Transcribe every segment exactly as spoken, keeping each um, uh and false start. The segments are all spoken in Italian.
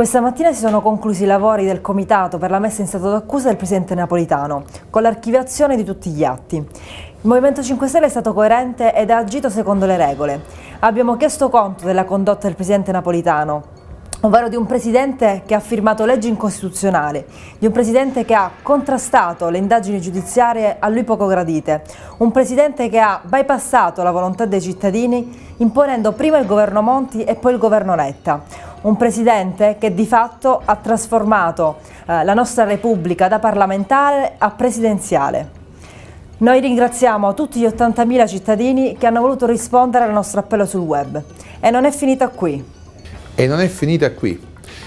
Questa mattina si sono conclusi i lavori del Comitato per la messa in stato d'accusa del Presidente Napolitano, con l'archiviazione di tutti gli atti. Il Movimento cinque Stelle è stato coerente ed ha agito secondo le regole. Abbiamo chiesto conto della condotta del Presidente Napolitano, ovvero di un Presidente che ha firmato leggi incostituzionali, di un Presidente che ha contrastato le indagini giudiziarie a lui poco gradite, un Presidente che ha bypassato la volontà dei cittadini imponendo prima il governo Monti e poi il governo Letta. Un Presidente che di fatto ha trasformato eh, la nostra Repubblica da parlamentare a presidenziale. Noi ringraziamo tutti gli ottantamila cittadini che hanno voluto rispondere al nostro appello sul web. E non è finita qui. E non è finita qui.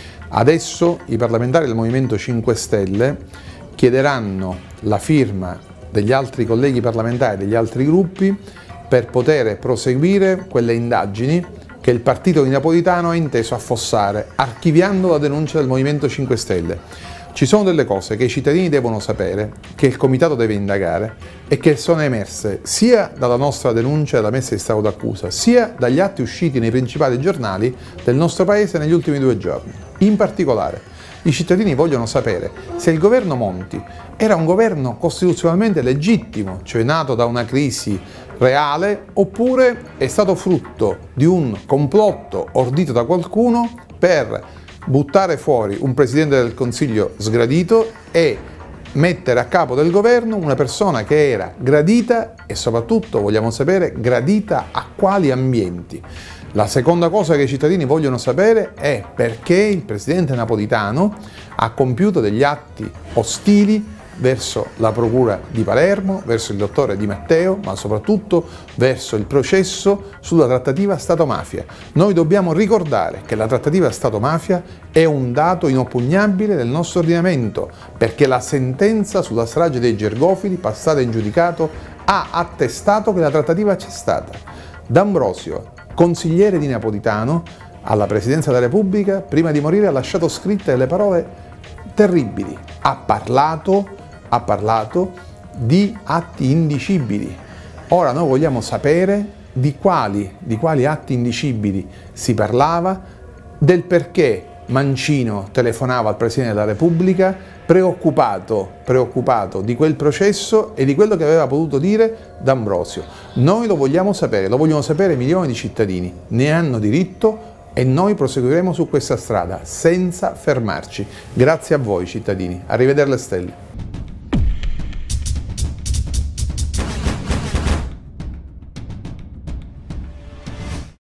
Adesso i parlamentari del Movimento cinque Stelle chiederanno la firma degli altri colleghi parlamentari, degli altri gruppi, per poter proseguire quelle indagini che il partito di Napolitano ha inteso affossare, archiviando la denuncia del Movimento cinque Stelle. Ci sono delle cose che i cittadini devono sapere, che il Comitato deve indagare e che sono emerse sia dalla nostra denuncia della messa in stato d'accusa, sia dagli atti usciti nei principali giornali del nostro Paese negli ultimi due giorni. In particolare, i cittadini vogliono sapere se il governo Monti era un governo costituzionalmente legittimo, cioè nato da una crisi reale, oppure è stato frutto di un complotto ordito da qualcuno per buttare fuori un Presidente del Consiglio sgradito e mettere a capo del governo una persona che era gradita e soprattutto vogliamo sapere gradita a quali ambienti. La seconda cosa che i cittadini vogliono sapere è perché il Presidente Napolitano ha compiuto degli atti ostili verso la Procura di Palermo, verso il dottore Di Matteo, ma soprattutto verso il processo sulla trattativa Stato-mafia. Noi dobbiamo ricordare che la trattativa Stato-mafia è un dato inoppugnabile del nostro ordinamento, perché la sentenza sulla strage dei Gergofili, passata in giudicato, ha attestato che la trattativa c'è stata. D'Ambrosio, consigliere di Napolitano alla Presidenza della Repubblica, prima di morire ha lasciato scritte delle parole terribili. Ha parlato ha parlato di atti indicibili. Ora noi vogliamo sapere di quali, di quali atti indicibili si parlava, del perché Mancino telefonava al Presidente della Repubblica preoccupato, preoccupato di quel processo e di quello che aveva potuto dire D'Ambrosio. Noi lo vogliamo sapere, lo vogliono sapere milioni di cittadini, ne hanno diritto e noi proseguiremo su questa strada senza fermarci. Grazie a voi cittadini, arrivederci le stelle.